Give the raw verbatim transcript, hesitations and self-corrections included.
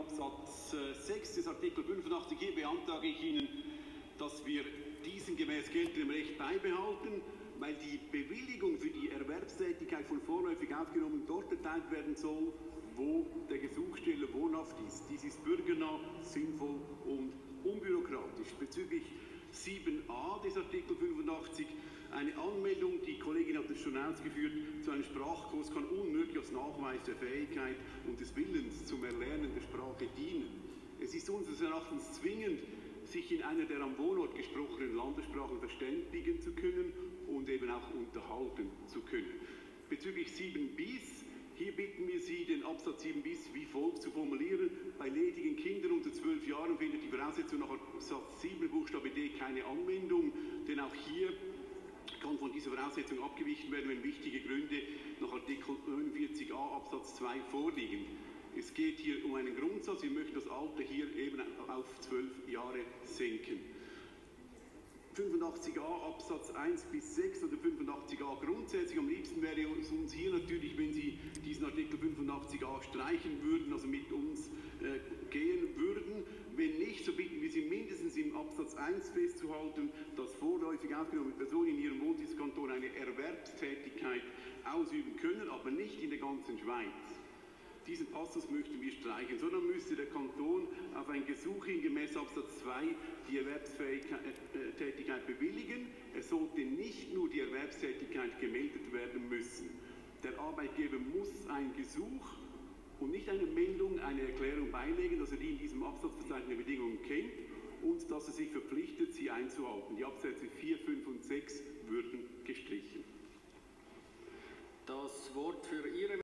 Absatz sechs des Artikel fünfundachtzig. Hier beantrage ich Ihnen, dass wir diesen gemäß geltendem Recht beibehalten, weil die Bewilligung für die Erwerbstätigkeit von vorläufig Aufgenommenen dort erteilt werden soll, wo der Gesuchsteller wohnhaft ist. Dies ist bürgernah, sinnvoll und unbürokratisch. Bezüglich sieben a des Artikel fünfundachtzig, eine Anmeldung, die Kollegin hat es schon ausgeführt, zu einem Sprachkurs kann unmöglich als Nachweis der Fähigkeit und des Willens zum Erlernen der Sprache dienen. Es ist unseres Erachtens zwingend, sich in einer der am Wohnort gesprochenen Landessprachen verständigen zu können und eben auch unterhalten zu können. Bezüglich sieben bis, hier bitten wir Sie, den Absatz sieben bis wie folgt zu formulieren. Bei ledigen Kindern unter zwölf Jahren findet die Voraussetzung nach Absatz sieben Buchstabe d keine Anwendung, denn auch hier kann von dieser Voraussetzung abgewichen werden, wenn wichtige Gründe nach Artikel neunundvierzig a Absatz zwei vorliegen. Es geht hier um einen Grundsatz, wir möchten das Alter hier eben auf zwölf Jahre senken. fünfundachtzig a Absatz eins bis sechs oder fünfundachtzig a grundsätzlich. Am liebsten wäre es uns hier natürlich, wenn Sie diesen Artikel fünfundachtzig a streichen würden, also mit uns äh, gehen würden. Wenn nicht, so bitten wir Sie mindestens im Absatz eins festzuhalten, dass vorläufig aufgenommene Personen in ihrem Wohnsitzkanton eine Erwerbstätigkeit ausüben können, aber nicht in der ganzen Schweiz. Diesen Passus möchten wir streichen, sondern müsste der Kanton auf ein Gesuch hin gemäß Absatz zwei die Erwerbstätigkeit bewilligen. Es sollte nicht nur die Erwerbstätigkeit gemeldet werden müssen. Der Arbeitgeber muss ein Gesuch und nicht eine Meldung, eine Erklärung beilegen, dass er die in diesem Absatz verzeichneten Bedingungen kennt und dass er sich verpflichtet, sie einzuhalten. Die Absätze vier, fünf und sechs würden gestrichen. Das Wort für Ihre